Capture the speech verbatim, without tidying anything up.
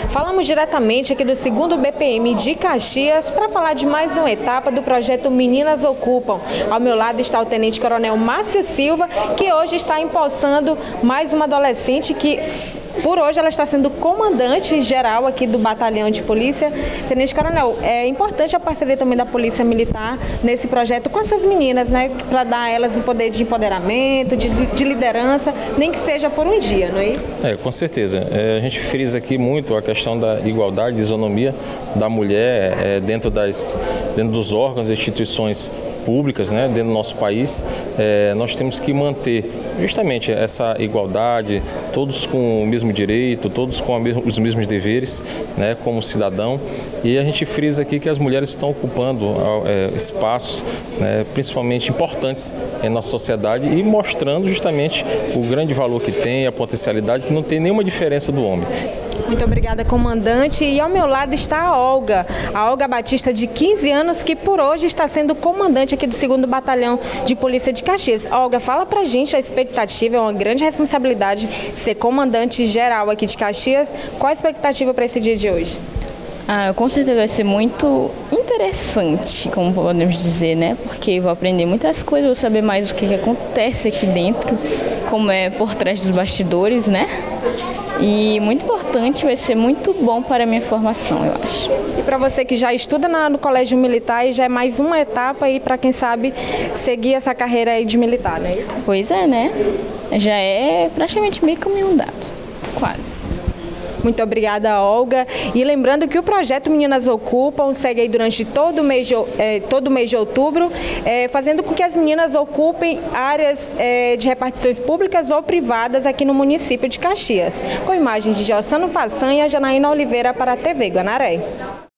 Falamos diretamente aqui do segundo B P M de Caxias para falar de mais uma etapa do projeto Meninas Ocupam. Ao meu lado está o Tenente Coronel Márcio Silva, que hoje está empossando mais uma adolescente que, por hoje, ela está sendo comandante geral aqui do Batalhão de Polícia. Tenente Coronel, é importante a parceria também da Polícia Militar nesse projeto com essas meninas, né? Para dar a elas um poder de empoderamento, de, de liderança, nem que seja por um dia, não é isso? É, com certeza. É, a gente frisa aqui muito a questão da igualdade, de isonomia da mulher é, dentro, das, dentro dos órgãos e instituições públicas, né, dentro do nosso país. É, nós temos que manter justamente essa igualdade, todos com o mesmo direito, todos com mesmo, os mesmos deveres, né, como cidadão. E a gente frisa aqui que as mulheres estão ocupando é, espaços, né, principalmente importantes em nossa sociedade e mostrando justamente o grande valor que tem, a potencialidade, que não tem nenhuma diferença do homem. Muito obrigada, comandante. E ao meu lado está a Olga, a Olga Batista, de quinze anos, que por hoje está sendo comandante aqui do segundo Batalhão de Polícia de Caxias. Olga, fala pra gente a expectativa, é uma grande responsabilidade ser comandante geral aqui de Caxias. Qual a expectativa para esse dia de hoje? Ah, com certeza vai ser muito interessante, como podemos dizer, né? Porque eu vou aprender muitas coisas, vou saber mais o que, que acontece aqui dentro, como é por trás dos bastidores, né? E muito importante, vai ser muito bom para a minha formação, eu acho. E para você que já estuda na, no Colégio Militar, e já é mais uma etapa aí para quem sabe seguir essa carreira aí de militar, né? Pois é, né? Já é praticamente meio caminho andado, quase. Muito obrigada, Olga. E lembrando que o projeto Meninas Ocupam segue aí durante todo o mês de, eh, todo o mês de outubro, eh, fazendo com que as meninas ocupem áreas eh, de repartições públicas ou privadas aqui no município de Caxias. Com imagens de Geossano Façanha e Janaína Oliveira para a T V Guanaré.